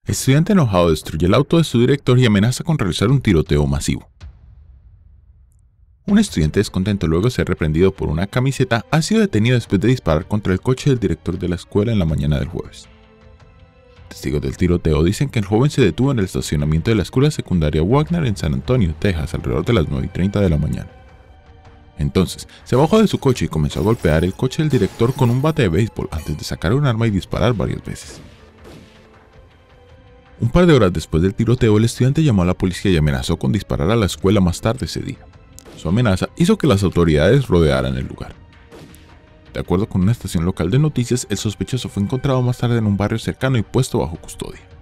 Estudiante enojado destruye el auto de su director y amenaza con realizar un tiroteo masivo. Un estudiante descontento luego de ser reprendido por una camiseta ha sido detenido después de disparar contra el coche del director de la escuela en la mañana del jueves. Testigos del tiroteo dicen que el joven se detuvo en el estacionamiento de la escuela secundaria Wagner en San Antonio, Texas, alrededor de las 9:30 de la mañana. Entonces, se bajó de su coche y comenzó a golpear el coche del director con un bate de béisbol antes de sacar un arma y disparar varias veces. Un par de horas después del tiroteo, el estudiante llamó a la policía y amenazó con disparar a la escuela más tarde ese día. Su amenaza hizo que las autoridades rodearan el lugar. De acuerdo con una estación local de noticias, el sospechoso fue encontrado más tarde en un barrio cercano y puesto bajo custodia.